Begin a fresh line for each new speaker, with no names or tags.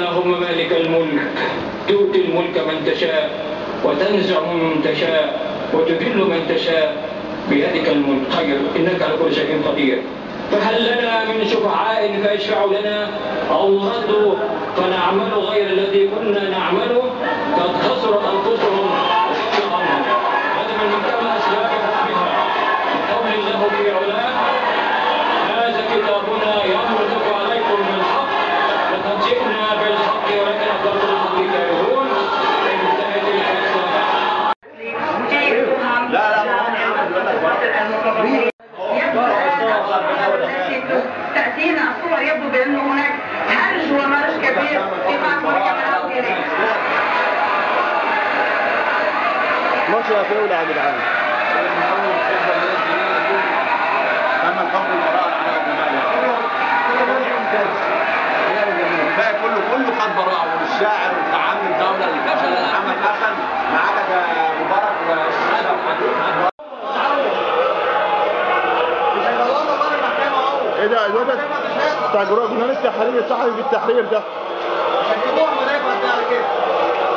اللهم مالك الملك تؤتي الملك من تشاء وتنزع من تشاء وتذل من تشاء بيدك الملك خير إنك على كل شيء قدير. فهل لنا من شفعاء فيشفعوا لنا أو نرد فنعمل غير الذي كنا نعمله؟ قد خسروا أنفسهم وضل عنهم. هذا من كان أسباب حكمها قول الله في علاه: هذا كتابنا ينطق عليكم بالحق لقد جئنا بالحق ولكن أكثركم به كارهون. انتهت القصة.
تأتينا الصور يبدو بأن هناك هرج ومرج كبير في بعض الكاميرات.
ماشي يا فاولة يا جدعان. تم الحكم البراءة على كله خد براءة، والشاعر وعامل الدولة اللي فشل عمل حسن ما عدا مبارك والسادة وحدود. ايه ده الواد بتاع جنان التحرير صحفي بالتحرير ده؟ عشان يجيبوها مدافع على كده.